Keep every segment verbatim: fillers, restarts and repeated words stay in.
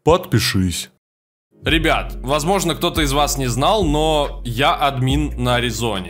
подпишись. Ребят, возможно, кто-то из вас не знал, но я админ на Аризоне.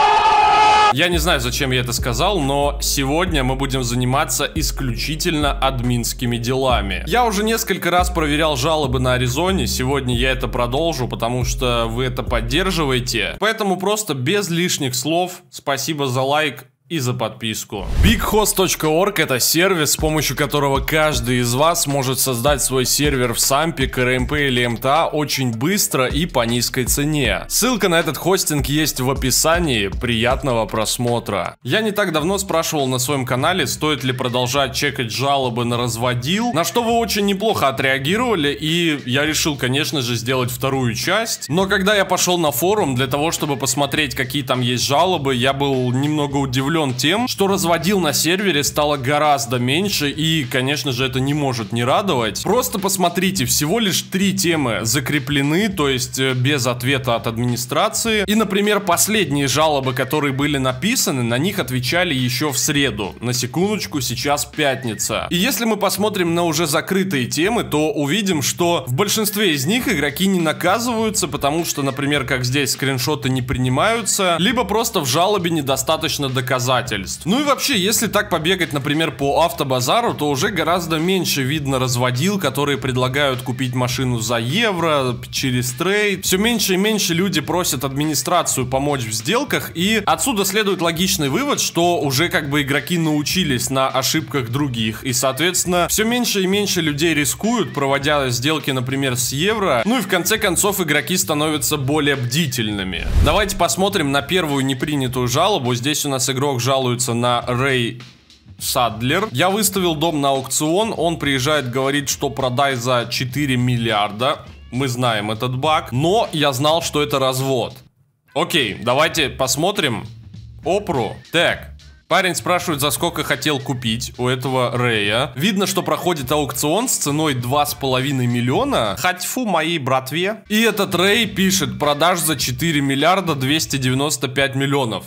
Я не знаю, зачем я это сказал, но сегодня мы будем заниматься исключительно админскими делами. Я уже несколько раз проверял жалобы на Аризоне, сегодня я это продолжу, потому что вы это поддерживаете. Поэтому просто без лишних слов, спасибо за лайк и за подписку. биг хост точка орг — это сервис, с помощью которого каждый из вас может создать свой сервер в сампе, ка эр эм пэ или эм тэ а очень быстро и по низкой цене. Ссылка на этот хостинг есть в описании. Приятного просмотра. Я не так давно спрашивал на своем канале, стоит ли продолжать чекать жалобы на разводил, на что вы очень неплохо отреагировали, и я решил, конечно же, сделать вторую часть. Но когда я пошел на форум для того, чтобы посмотреть, какие там есть жалобы, я был немного удивлен тем, что разводил на сервере стало гораздо меньше, и, конечно же, это не может не радовать. Просто посмотрите, всего лишь три темы закреплены, то есть без ответа от администрации. И, например, последние жалобы, которые были написаны, на них отвечали еще в среду. На секундочку, сейчас пятница. И если мы посмотрим на уже закрытые темы, то увидим, что в большинстве из них игроки не наказываются, потому что, например, как здесь, скриншоты не принимаются, либо просто в жалобе недостаточно доказательств. Ну и вообще, если так побегать, например, по автобазару, то уже гораздо меньше видно разводил, которые предлагают купить машину за евро, через трейд. Все меньше и меньше люди просят администрацию помочь в сделках, и отсюда следует логичный вывод, что уже как бы игроки научились на ошибках других, и, соответственно, все меньше и меньше людей рискуют, проводя сделки, например, с евро. Ну и в конце концов игроки становятся более бдительными. Давайте посмотрим на первую непринятую жалобу. Здесь у нас игрок жалуется на Рэй Садлер. Я выставил дом на аукцион, он приезжает, говорит, что продай за четыре миллиарда. Мы знаем этот баг, но я знал, что это развод. Окей, давайте посмотрим опру. Так, парень спрашивает, за сколько хотел купить у этого Рэя. Видно, что проходит аукцион с ценой два с половиной миллиона. Хатьфу моей братве. И этот Рэй пишет, продаж за четыре миллиарда двести девяносто пять миллионов.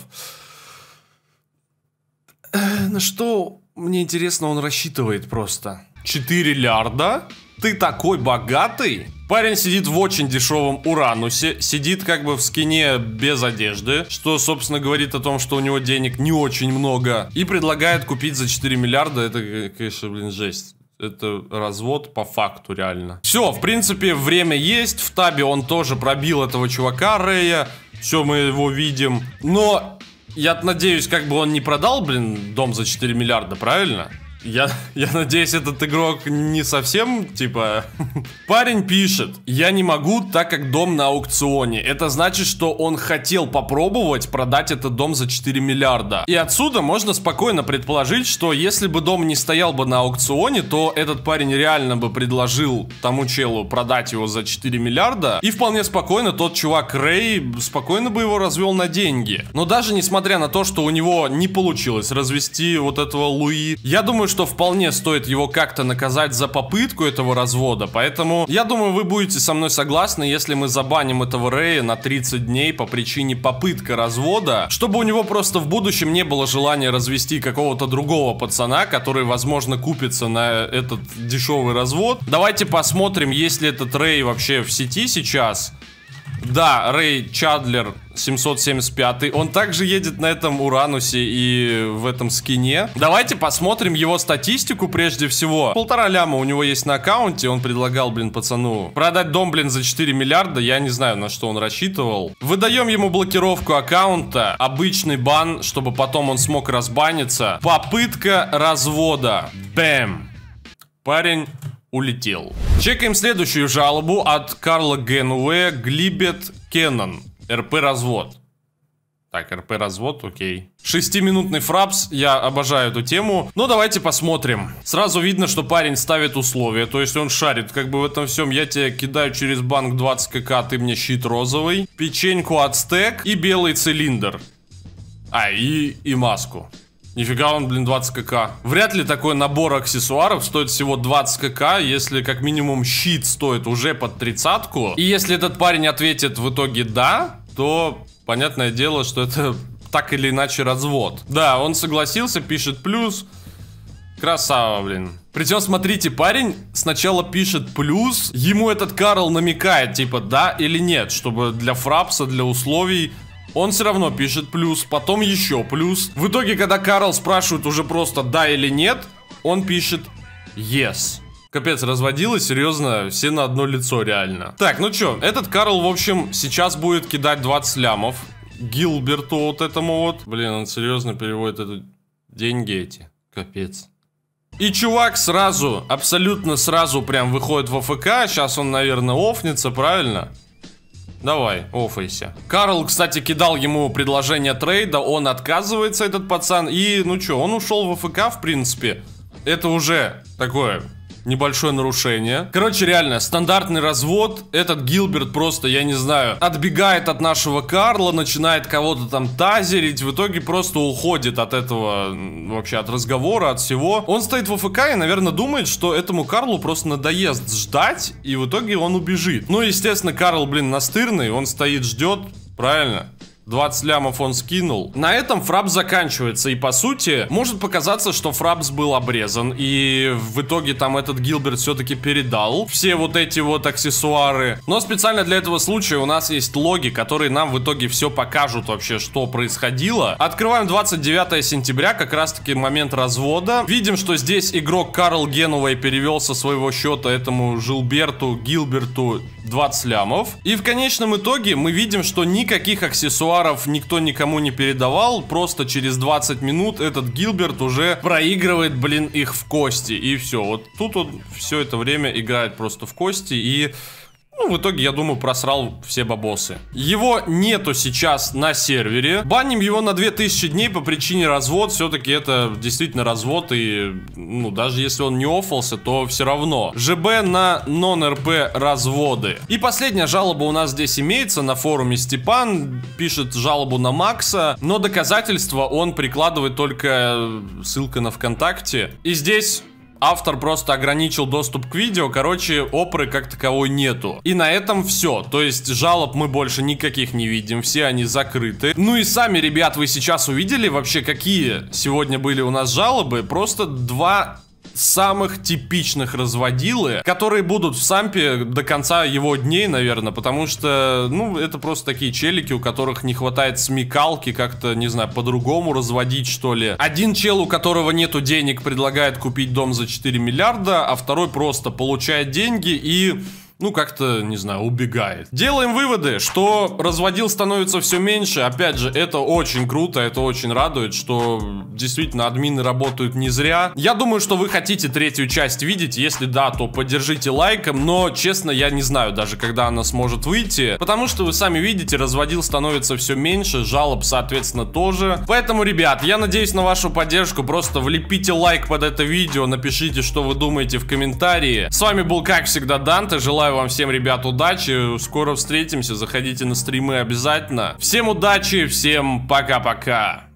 На что, мне интересно, он рассчитывает просто? четыре лярда? Ты такой богатый? Парень сидит в очень дешевом Уранусе, сидит как бы в скине без одежды, что, собственно, говорит о том, что у него денег не очень много, и предлагает купить за четыре миллиарда. Это, конечно, блин, жесть. Это развод по факту, реально. Все, в принципе, время есть. В табе он тоже пробил этого чувака Рэя. Все, мы его видим. Но я надеюсь, как бы он не продал, блин, дом за четыре миллиарда, правильно? Я, я надеюсь, этот игрок не совсем, типа... Парень пишет, я не могу, так как дом на аукционе. Это значит, что он хотел попробовать продать этот дом за четыре миллиарда. И отсюда можно спокойно предположить, что если бы дом не стоял бы на аукционе, то этот парень реально бы предложил тому челу продать его за четыре миллиарда. И вполне спокойно тот чувак Рэй спокойно бы его развел на деньги. Но даже несмотря на то, что у него не получилось развести вот этого Луи, я думаю, что вполне стоит его как-то наказать за попытку этого развода. Поэтому я думаю, вы будете со мной согласны, если мы забаним этого Рэя на тридцать дней по причине попытка развода, чтобы у него просто в будущем не было желания развести какого-то другого пацана, который, возможно, купится на этот дешевый развод. Давайте посмотрим, есть ли этот Рэй вообще в сети сейчас. Да, Рэй Чадлер семьсот семьдесят пять. Он также едет на этом Уранусе и в этом скине. Давайте посмотрим его статистику прежде всего. Полтора ляма у него есть на аккаунте. Он предлагал, блин, пацану продать дом, блин, за четыре миллиарда. Я не знаю, на что он рассчитывал. Выдаем ему блокировку аккаунта. Обычный бан, чтобы потом он смог разбаниться. Попытка развода. Бэм. Парень улетел. Чекаем следующую жалобу от Карла Генуэ Глибет Кеннон. эр пэ развод. Так, эр пэ развод, окей. Шестиминутный фрапс, я обожаю эту тему. Но давайте посмотрим. Сразу видно, что парень ставит условия. То есть он шарит как бы в этом всем. Я тебе кидаю через банк двадцать ка, ты мне щит розовый, печеньку от стек и белый цилиндр. А, и, и маску. Нифига он, блин, двадцать ка. Вряд ли такой набор аксессуаров стоит всего двадцать ка, если как минимум щит стоит уже под тридцатку. И если этот парень ответит в итоге да, то понятное дело, что это так или иначе развод. Да, он согласился, пишет плюс. Красава, блин. Причем, смотрите, парень сначала пишет плюс, ему этот Карл намекает, типа, да или нет, чтобы для фрапса, для условий. Он все равно пишет плюс, потом еще плюс. В итоге, когда Карл спрашивает уже просто да или нет, он пишет yes. Капец, разводило, серьезно, все на одно лицо реально. Так, ну чё, этот Карл, в общем, сейчас будет кидать двадцать лямов Гилберту вот этому вот. Блин, он серьезно переводит это... деньги эти. Капец. И чувак сразу, абсолютно сразу прям выходит в АФК. Сейчас он, наверное, офнется, правильно? Давай, офайся. Карл, кстати, кидал ему предложение трейда. Он отказывается, этот пацан. И, ну чё, он ушел в АФК, в принципе. Это уже такое... небольшое нарушение. Короче, реально, стандартный развод. Этот Гилберт просто, я не знаю, отбегает от нашего Карла, начинает кого-то там тазерить. В итоге просто уходит от этого, вообще от разговора, от всего. Он стоит в АФК и, наверное, думает, что этому Карлу просто надоест ждать. И в итоге он убежит. Ну, естественно, Карл, блин, настырный. Он стоит, ждет. Правильно? двадцать лямов он скинул. На этом фрапс заканчивается. И по сути, может показаться, что фрапс был обрезан. И в итоге там этот Гилберт все-таки передал все вот эти вот аксессуары. Но специально для этого случая у нас есть логи, которые нам в итоге все покажут вообще, что происходило. Открываем двадцать девятое сентября, как раз таки момент развода. Видим, что здесь игрок Карл Генуэй перевел со своего счета этому Жилберту, Гилберту двадцать лямов. И в конечном итоге мы видим, что никаких аксессуаров никто никому не передавал. Просто через двадцать минут этот Гилберт уже проигрывает, блин, их в кости. И все. Вот тут он все это время играет просто в кости. И... ну, в итоге, я думаю, просрал все бабосы. Его нету сейчас на сервере. Баним его на две тысячи дней по причине развод. Все-таки это действительно развод. И, ну, даже если он не оффался, то все равно. ЖБ на нон-РП разводы. И последняя жалоба у нас здесь имеется на форуме. Степан пишет жалобу на Макса. Но доказательства он прикладывает только ссылка на ВКонтакте. И здесь... автор просто ограничил доступ к видео. Короче, опры как таковой нету. И на этом все. То есть жалоб мы больше никаких не видим. Все они закрыты. Ну и сами, ребят, вы сейчас увидели вообще, какие сегодня были у нас жалобы. Просто два... самых типичных разводилы, которые будут в сампе до конца его дней, наверное, потому что, ну, это просто такие челики, у которых не хватает смекалки как-то, не знаю, по-другому разводить, что ли. Один чел, у которого нету денег, предлагает купить дом за четыре миллиарда, а второй просто получает деньги и... ну, как-то, не знаю, убегает. Делаем выводы, что разводил становится все меньше. Опять же, это очень круто, это очень радует, что действительно админы работают не зря. Я думаю, что вы хотите третью часть видеть. Если да, то поддержите лайком. Но, честно, я не знаю даже, когда она сможет выйти. Потому что вы сами видите, разводил становится все меньше, жалоб, соответственно, тоже. Поэтому, ребят, я надеюсь на вашу поддержку. Просто влепите лайк под это видео, напишите, что вы думаете в комментарии. С вами был, как всегда, Данте. Желаю вам всем, ребят, удачи. Скоро встретимся. Заходите на стримы обязательно. Всем удачи, всем пока-пока.